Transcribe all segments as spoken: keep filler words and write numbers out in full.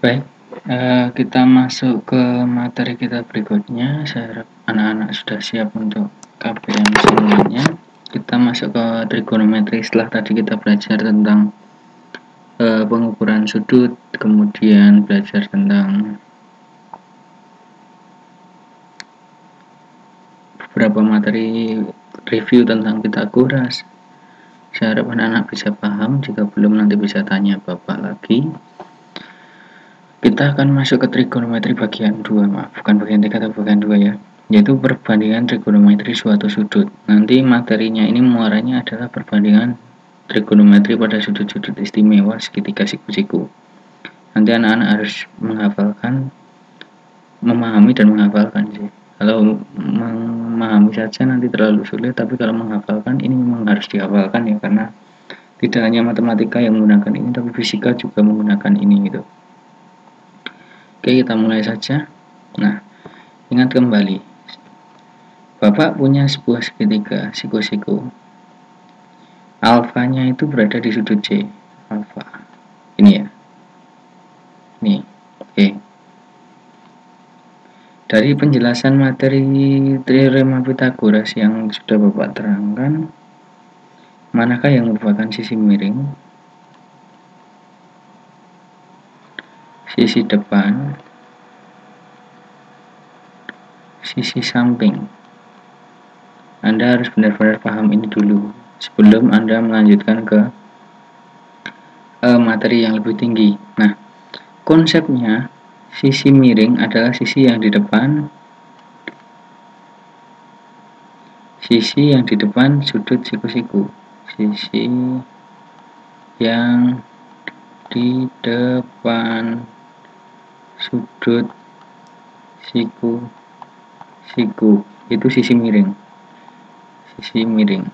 Baik, eh, kita masuk ke materi kita berikutnya. Saya harap anak-anak sudah siap untuk K P M selanjutnya. Kita masuk ke trigonometri. Setelah tadi kita belajar tentang eh, pengukuran sudut, kemudian belajar tentang beberapa materi review tentang Pythagoras. Saya harap anak-anak bisa paham. Jika belum, nanti bisa tanya Bapak lagi. Kita akan masuk ke trigonometri bagian dua, maaf, bukan bagian tiga atau bagian dua ya, yaitu perbandingan trigonometri suatu sudut. Nanti materinya ini muaranya adalah perbandingan trigonometri pada sudut-sudut istimewa segitiga siku-siku. Nanti anak-anak harus menghafalkan, memahami dan menghafalkan sih. Kalau memahami saja nanti terlalu sulit, tapi kalau menghafalkan ini memang harus dihafalkan ya, karena tidak hanya matematika yang menggunakan ini, tapi fisika juga menggunakan ini gitu. Oke, kita mulai saja. Nah, ingat kembali, Bapak punya sebuah segitiga siku-siku. Alfanya itu berada di sudut C. Alfa. Ini ya. Ini. Oke. Dari penjelasan materi teorema Pythagoras yang sudah Bapak terangkan, manakah yang merupakan sisi miring? Sisi depan, sisi samping. Anda harus benar-benar paham ini dulu sebelum Anda melanjutkan ke uh, materi yang lebih tinggi. Nah, konsepnya sisi miring adalah sisi yang di depan, sisi yang di depan sudut siku-siku, sisi yang di depan sudut siku-siku, itu sisi miring. Sisi miring.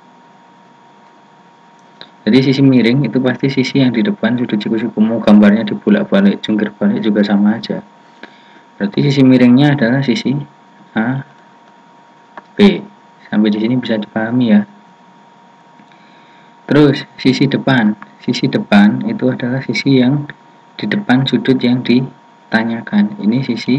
Jadi sisi miring itu pasti sisi yang di depan sudut siku-siku. Mau gambarnya dibolak-balik, jungkir balik juga sama aja. Berarti sisi miringnya adalah sisi A, B. Sampai di sini bisa dipahami ya. Terus sisi depan. Sisi depan itu adalah sisi yang di depan sudut yang ditanyakan. Ini sisi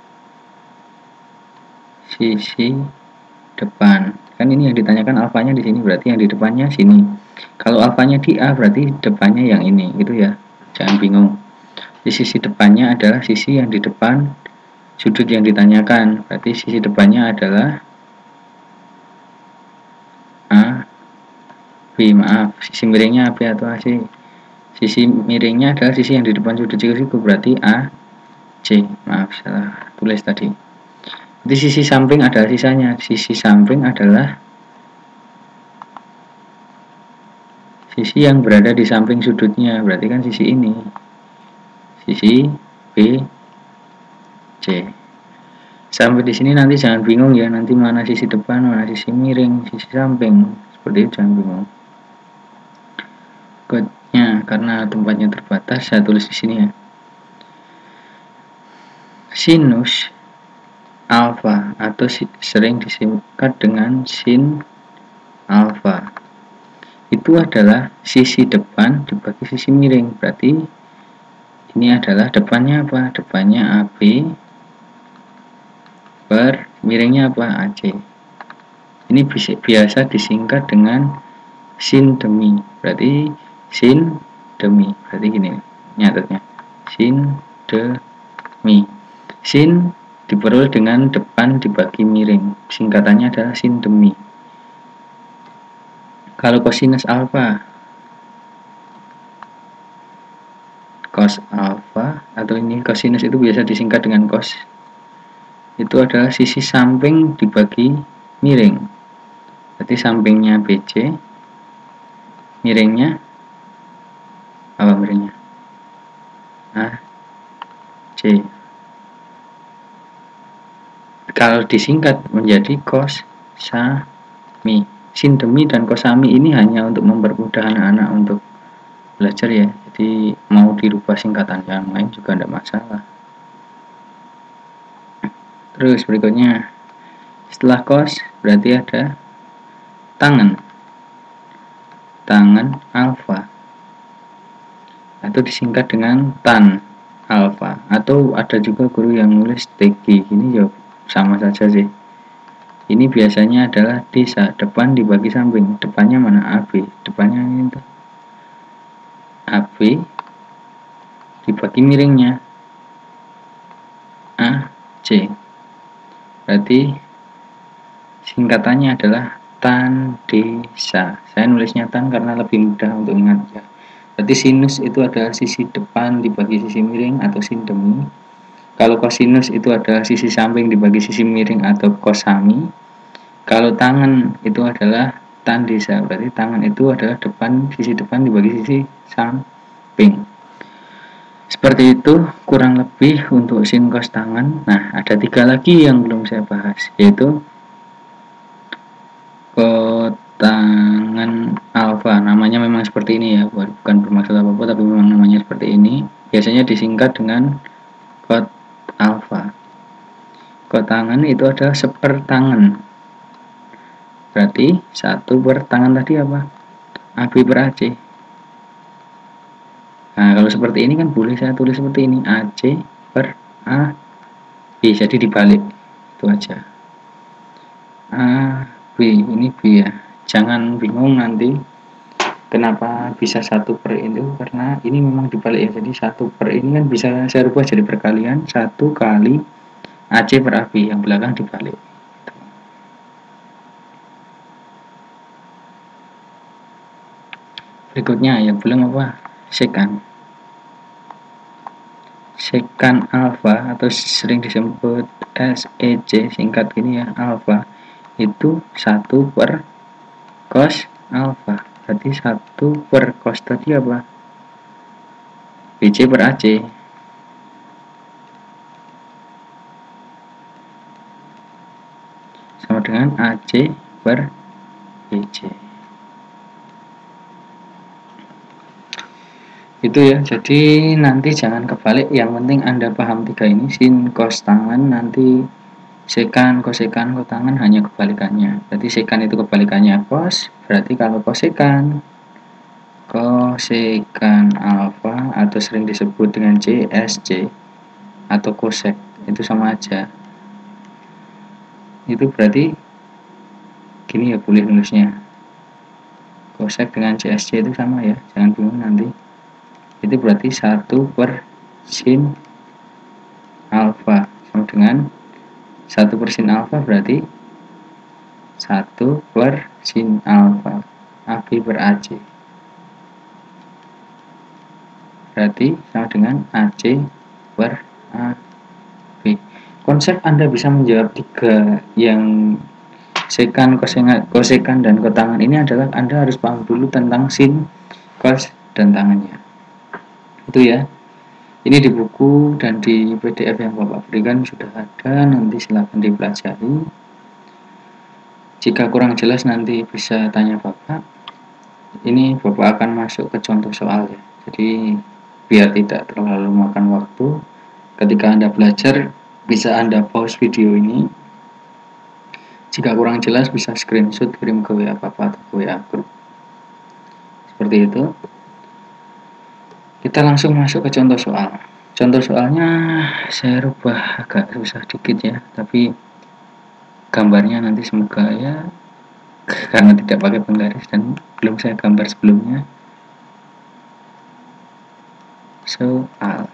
sisi depan. Kan ini yang ditanyakan alfanya di sini, berarti yang di depannya sini. Kalau alfanya di A, berarti depannya yang ini, gitu ya. Jangan bingung. Di sisi depannya adalah sisi yang di depan sudut yang ditanyakan. Berarti sisi depannya adalah A, B, maaf. Sisi miringnya A, B atau A, C. Sisi miringnya adalah sisi yang di depan sudut siku-siku, berarti A, C. Maaf, salah tulis tadi. Di sisi samping adalah sisanya. Sisi samping adalah sisi yang berada di samping sudutnya. Berarti kan sisi ini. Sisi B, C. Sampai di sini nanti jangan bingung ya. Nanti mana sisi depan, mana sisi miring, sisi samping. Seperti itu, jangan bingung. Kodenya karena tempatnya terbatas, saya tulis di sini ya. Sinus alfa atau sering disingkat dengan sin alfa itu adalah sisi depan dibagi sisi miring. Berarti ini adalah depannya apa? Depannya A B per miringnya apa? A C. Ini biasa disingkat dengan sin demi. Berarti sin demi. Berarti gini nyatetnya. Sin demi. Sin diperoleh dengan depan dibagi miring. Singkatannya adalah sin demi. Kalau kosinus alfa, cos alfa, atau ini kosinus itu biasa disingkat dengan cos, itu adalah sisi samping dibagi miring. Berarti sampingnya B C, miringnya apa miringnya? A C. Kalau disingkat menjadi cos sami. Sin demi dan cos-sami ini hanya untuk mempermudah anak-anak untuk belajar ya. Jadi mau dirubah singkatan yang lain juga tidak masalah. Terus berikutnya, setelah cos berarti ada tangen. Tangen alfa. Atau disingkat dengan tan. alfa. Atau ada juga guru yang nulis T G, ini ya sama saja sih. Ini biasanya adalah disa, depan dibagi samping. Depannya mana? A B. Depannya ini tuh A B dibagi miringnya A C. Berarti singkatannya adalah tan desa. Saya nulisnya tan karena lebih mudah untuk ingat ya. Berarti sinus itu adalah sisi depan dibagi sisi miring atau sindemi. Kalau kosinus itu adalah sisi samping dibagi sisi miring atau kosami. Kalau tangen itu adalah tan desa. Berarti tangan itu adalah depan, sisi depan dibagi sisi samping. Seperti itu kurang lebih untuk sin cos tangan. Nah, ada tiga lagi yang belum saya bahas, yaitu kotangan alfa. Namanya memang seperti ini ya, bukan bermaksud apa-apa, tapi memang namanya seperti ini. Biasanya disingkat dengan kot alfa. Kotangan itu adalah sepertangan. Berarti satu per tangan tadi apa? A B per A C. Nah, kalau seperti ini kan boleh saya tulis seperti ini, A C per A B, jadi dibalik. Itu aja. A B, ini B ya. Jangan bingung nanti kenapa bisa satu per itu, karena ini memang dibalik ya. Jadi satu per ini kan bisa saya rubah jadi perkalian, satu kali A C per A B, yang belakang dibalik. Berikutnya yang belum apa? Sekan. Sekan alfa atau sering disebut S E C, singkat gini ya, alfa, itu satu per cos alfa. Berarti satu per cos tadi apa? B C per A C. Sama dengan A C per B C. Itu ya, jadi nanti jangan kebalik, yang penting Anda paham tiga ini, sin cos tangan, nanti sekan, kosekan, kotangan hanya kebalikannya. Berarti sekan itu kebalikannya cos, berarti kalau kosekan, kosekan alfa atau sering disebut dengan C S C atau kosek, itu sama aja. Itu berarti gini ya, boleh nulisnya. Kosek dengan C S C itu sama ya, jangan bingung nanti. Itu berarti satu per sin alfa sama dengan satu per sin alfa, berarti satu per sin alfa A B per A C, berarti sama dengan A C per A B. Konsep Anda bisa menjawab tiga yang sekan, kosekan, dan kotangan ini adalah Anda harus paham dulu tentang sin, cos, dan tangannya. Itu ya. Ini di buku dan di P D F yang Bapak berikan sudah ada, nanti silahkan dipelajari. Jika kurang jelas nanti bisa tanya Bapak. Ini Bapak akan masuk ke contoh soal ya. Jadi biar tidak terlalu makan waktu, ketika Anda belajar bisa Anda pause video ini. Jika kurang jelas bisa screenshot kirim ke W A Bapak atau ke W A grup. Seperti itu. Kita langsung masuk ke contoh soal. Contoh soalnya saya rubah agak susah dikit ya, tapi gambarnya nanti semoga ya, karena tidak pakai penggaris dan belum saya gambar sebelumnya. Soal.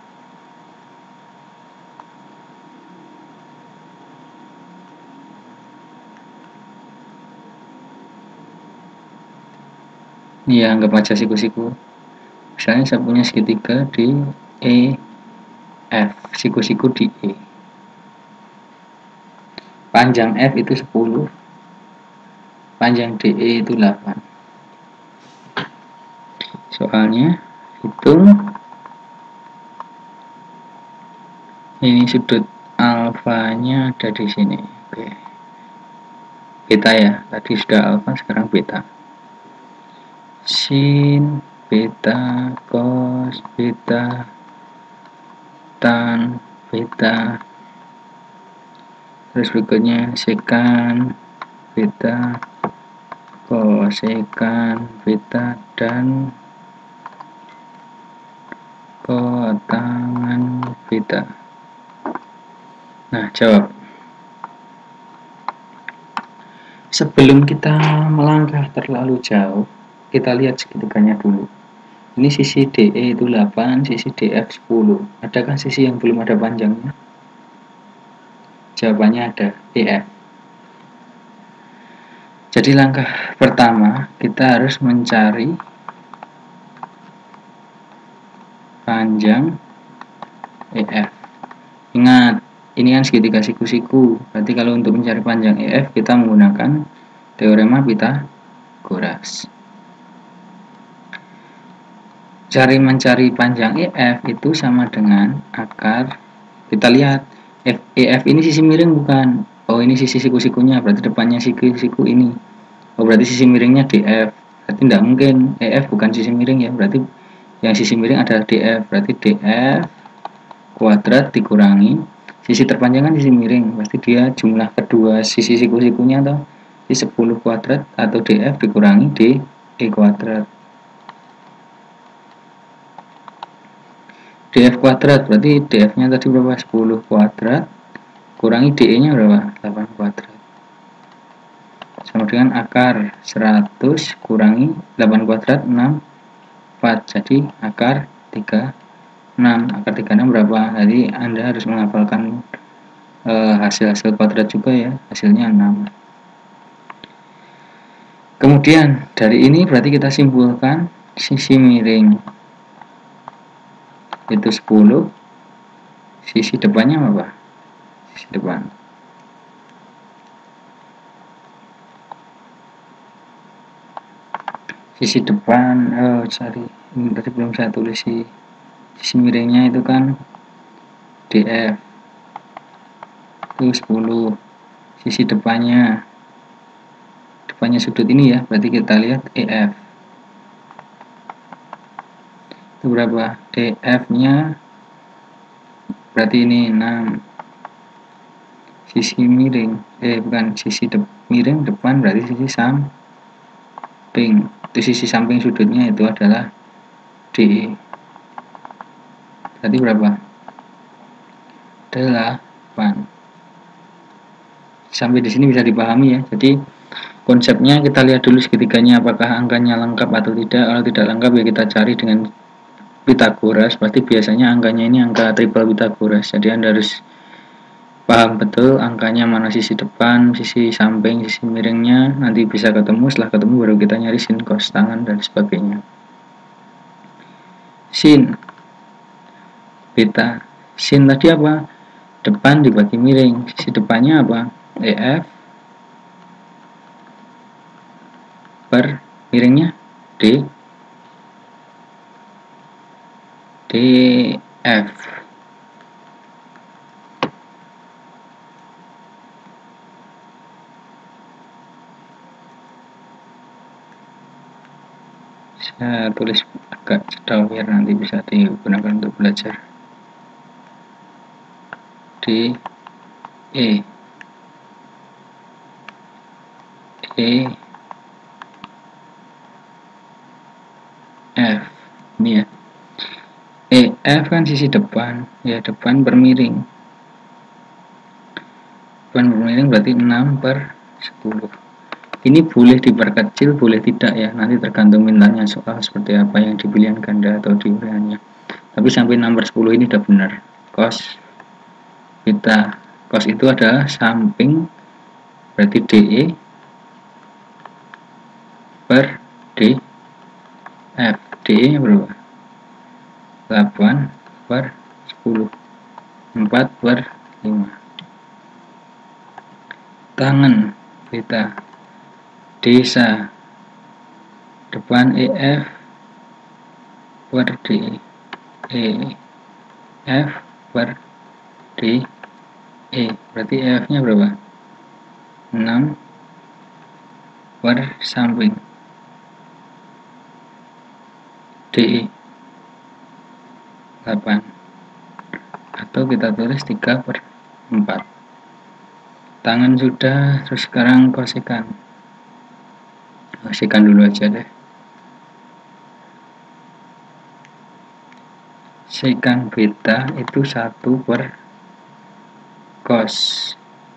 Ini ya, anggap aja siku-siku. Misalnya saya punya segitiga di E F, siku-siku di E. Panjang F itu sepuluh, panjang D E itu delapan. Soalnya hitung ini sudut alfanya ada di sini. Oke. Beta ya, tadi sudah alfa, sekarang beta. Sin beta, cos beta, tan beta, terus berikutnya sekan beta, kosekan beta, dan kotangan kita. Nah, jawab. Sebelum kita melangkah terlalu jauh, kita lihat segitiganya dulu. Ini sisi D E itu delapan, sisi D F sepuluh. Adakah sisi yang belum ada panjangnya? Jawabannya ada, E F. Jadi langkah pertama, kita harus mencari panjang E F. Ingat, ini kan segitiga siku-siku. Berarti kalau untuk mencari panjang E F, kita menggunakan teorema Pythagoras. Cari mencari panjang E F itu sama dengan akar. Kita lihat, F, E F ini sisi miring bukan? Oh, ini sisi siku-sikunya, berarti depannya siku-siku ini. Oh, berarti sisi miringnya D F. Berarti tidak mungkin E F bukan sisi miring ya. Berarti yang sisi miring adalah D F. Berarti D F kuadrat dikurangi sisi terpanjang kan sisi miring, pasti dia jumlah kedua sisi siku-sikunya atau di sepuluh kuadrat, atau D F dikurangi D E kuadrat. D F kuadrat berarti D F nya tadi berapa? sepuluh kuadrat kurangi D E nya berapa? delapan kuadrat, sama dengan akar seratus kurangi delapan kuadrat enam puluh empat, jadi akar tiga puluh enam. Akar tiga puluh enam berapa? Jadi Anda harus menghafalkan e, hasil-hasil kuadrat juga ya, hasilnya enam. Kemudian dari ini berarti kita simpulkan sisi miring itu sepuluh, sisi depannya apa? Sisi depan sisi depan oh sorry, ini tadi belum saya tulis sih. Sisi miringnya itu kan D F itu sepuluh, sisi depannya depannya sudut ini ya, berarti kita lihat E F itu berapa? D F nya berarti ini enam, sisi miring eh bukan sisi de miring depan berarti sisi samping, itu sisi samping sudutnya itu adalah D E. Berarti berapa? delapan. Sampai di sini bisa dipahami ya. Jadi konsepnya kita lihat dulu segitiganya apakah angkanya lengkap atau tidak. Kalau tidak lengkap ya kita cari dengan Pythagoras. Pasti biasanya angkanya ini angka triple Pythagoras. Jadi Anda harus paham betul angkanya mana sisi depan, sisi samping, sisi miringnya. Nanti bisa ketemu, setelah ketemu baru kita nyari sin, cos tangan dan sebagainya. Sin beta, sin tadi apa? Depan dibagi miring, sisi depannya apa? E F per miringnya D D F. Saya tulis agak cedal biar nanti bisa digunakan untuk belajar. D E E F ini ya. E F kan sisi depan ya, depan per miring, depan per miring berarti enam per sepuluh. Ini boleh diperkecil, boleh tidak ya, nanti tergantung mintanya soal seperti apa yang di pilihan ganda atau di uriannya. Tapi sampai enam per sepuluh ini udah benar. Cos beta, cos itu adalah samping, berarti D E per D F. D E nya berapa? delapan per sepuluh, empat per lima. Tangan beta, desa depan E F per D E, F per D E, berarti E F nya berapa? enam per samping D E delapan, atau kita tulis tiga per empat. Tangan sudah, terus sekarang kosekan. Kosekan dulu aja deh. Sekan beta itu satu per cos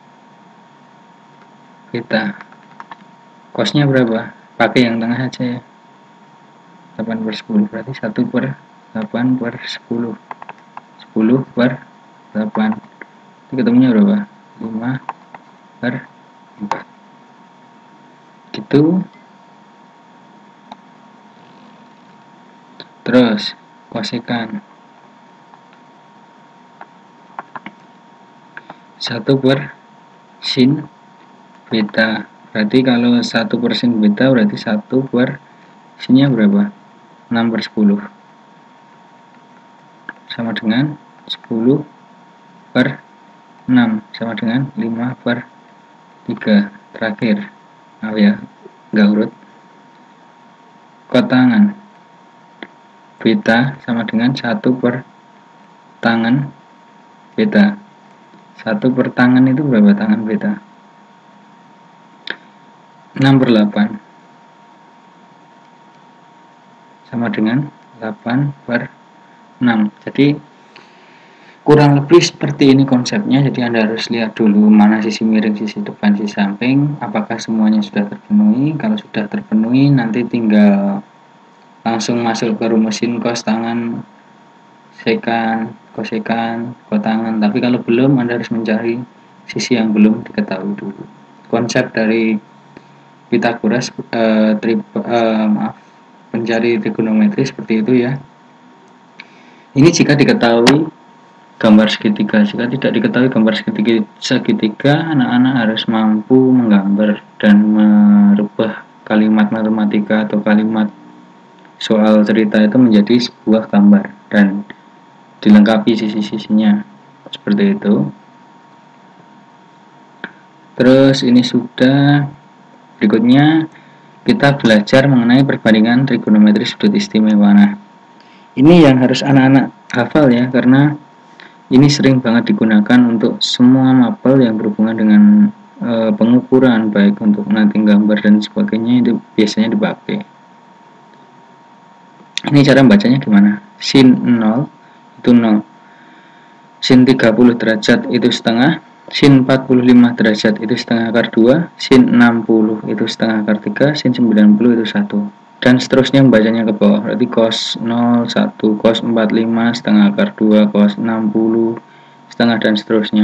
beta. Cosnya berapa? Pakai yang tengah aja ya. delapan per sepuluh berarti satu per delapan per sepuluh. sepuluh per delapan. Itu ketemunya berapa? lima per empat. Gitu. Terus kosekan satu per sin beta. Berarti kalau satu per sin beta berarti satu per sinnya berapa? enam per sepuluh. Sama dengan sepuluh per enam sama dengan lima per tiga. Terakhir. Maaf ya, nggak urut. Kotangan beta sama dengan satu per tangan beta. satu per tangan itu berapa tangan beta? enam per delapan. Sama dengan delapan per enam. Jadi kurang lebih seperti ini konsepnya. Jadi Anda harus lihat dulu mana sisi miring, sisi depan, sisi samping, apakah semuanya sudah terpenuhi. Kalau sudah terpenuhi nanti tinggal langsung masuk ke rumusin cos tangan, sekan, kosekan, kotangan. Tapi kalau belum, Anda harus mencari sisi yang belum diketahui dulu. Konsep dari Pythagoras eh, tri, eh, maaf mencari trigonometri seperti itu ya. Ini jika diketahui gambar segitiga. Jika tidak diketahui gambar segitiga, segitiga anak-anak harus mampu menggambar dan merubah kalimat matematika atau kalimat soal cerita itu menjadi sebuah gambar dan dilengkapi sisi-sisinya seperti itu. Terus ini sudah. Berikutnya kita belajar mengenai perbandingan trigonometri sudut istimewa. Nah, ini yang harus anak-anak hafal ya, karena ini sering banget digunakan untuk semua mapel yang berhubungan dengan e, pengukuran, baik untuk nanti gambar dan sebagainya, itu biasanya dipakai. Ini cara bacanya gimana? Sin nol itu nol. Sin tiga puluh derajat itu setengah. Sin empat puluh lima derajat itu setengah akar dua, sin enam puluh itu setengah akar tiga, sin sembilan puluh itu satu. Dan seterusnya membacanya ke bawah. Berarti cos nol, satu, cos empat puluh lima, setengah akar dua, cos enam puluh, setengah, dan seterusnya.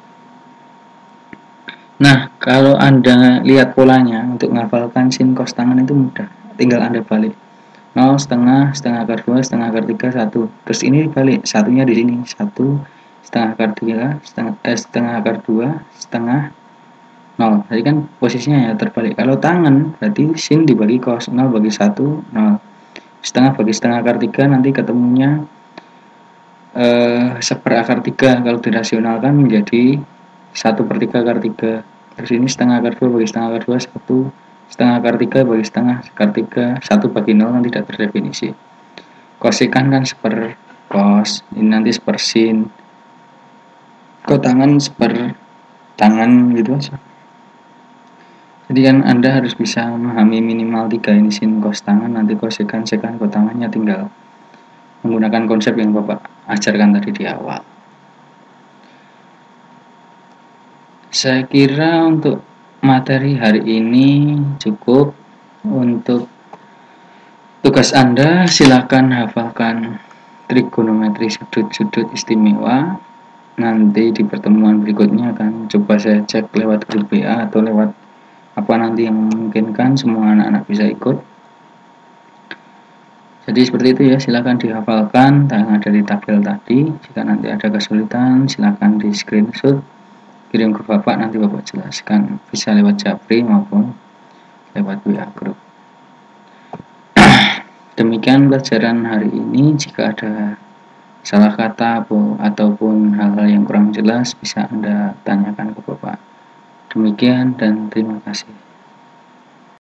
Nah, kalau Anda lihat polanya untuk menghafalkan sin cos tangan itu mudah. Tinggal Anda balik. nol, setengah, setengah akar dua, setengah akar tiga, satu. Terus ini dibalik. Satunya di sini. satu, setengah akar tiga, setengah, eh, setengah akar dua, setengah nol. Jadi kan posisinya ya terbalik. Kalau tangan berarti sin dibagi cos, nol bagi satu, nol. Setengah bagi setengah akar tiga nanti ketemunya eh, seper akar tiga. Kalau dirasionalkan menjadi satu per tiga akar tiga. Terus ini setengah akar dua bagi setengah akar dua, satu. Setengah akar tiga bagi setengah akar tiga, satu bagi nol kan tidak terdefinisi. Kosekan kan seper cos, ini nanti seper sin. Kotangan seper tangan gitu aja. Jadi kan Anda harus bisa memahami minimal tiga ini, sin cos tangan, nanti kosekan, sekan, kotangannya tinggal menggunakan konsep yang Bapak ajarkan tadi di awal. Saya kira untuk materi hari ini cukup. Untuk tugas Anda silakan hafalkan trigonometri sudut-sudut istimewa. Nanti di pertemuan berikutnya akan coba saya cek lewat grup B A atau lewat apa nanti yang memungkinkan semua anak-anak bisa ikut. Jadi seperti itu ya, silakan dihafalkan yang ada di tabel tadi. Jika nanti ada kesulitan silakan di screenshot, kirim ke Bapak, nanti Bapak jelaskan, bisa lewat Japri maupun lewat W A grup. Demikian pelajaran hari ini. Jika ada salah kata ataupun hal-hal yang kurang jelas bisa Anda tanyakan ke Bapak. Demikian dan terima kasih.